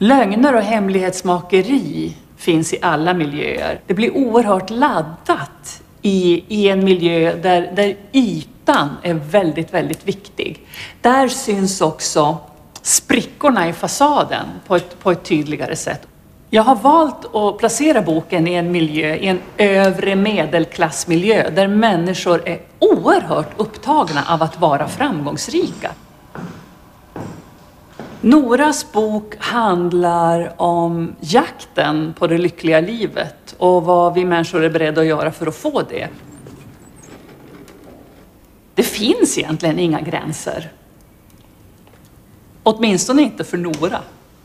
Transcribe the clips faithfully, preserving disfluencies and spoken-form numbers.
Lögner och hemlighetsmakeri finns i alla miljöer. Det blir oerhört laddat i, i en miljö där, där ytan är väldigt, väldigt viktig. Där syns också sprickorna i fasaden på ett, på ett tydligare sätt. Jag har valt att placera boken i en miljö, i en övre medelklassmiljö där människor är oerhört upptagna av att vara framgångsrika. Noras bok handlar om jakten på det lyckliga livet och vad vi människor är beredda att göra för att få det. Det finns egentligen inga gränser. Åtminstone inte för Nora.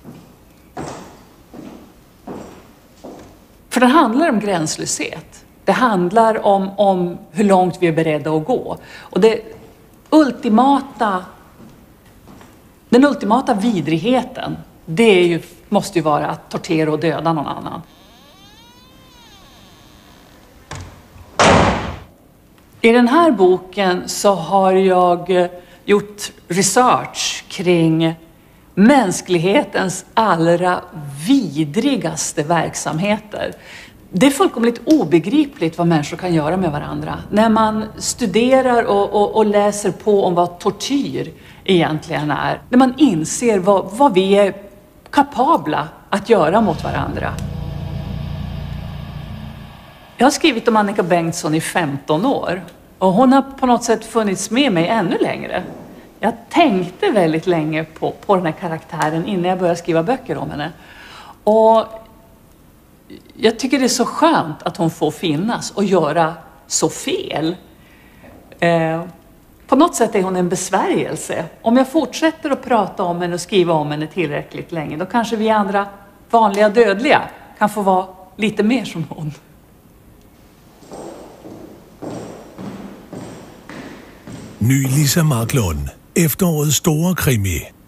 För det handlar om gränslöshet. Det handlar om, om hur långt vi är beredda att gå. Och det ultimata, den ultimata vidrigheten, det är ju, måste ju vara att tortera och döda någon annan. I den här boken så har jag gjort research kring mänsklighetens allra vidrigaste verksamheter. Det är fullkomligt obegripligt vad människor kan göra med varandra. När man studerar och, och, och läser på om vad tortyr egentligen är. När man inser vad, vad vi är kapabla att göra mot varandra. Jag har skrivit om Annika Bengtsson i femton år. Och hon har på något sätt funnits med mig ännu längre. Jag tänkte väldigt länge på, på den här karaktären innan jag började skriva böcker om henne. Och jag tycker det är så skönt att hon får finnas och göra så fel. Eh, på något sätt är hon en besvärjelse. Om jag fortsätter att prata om henne och skriva om henne tillräckligt länge, då kanske vi andra vanliga dödliga kan få vara lite mer som hon. Ny Lisa Marklund. Efterårets store krimi.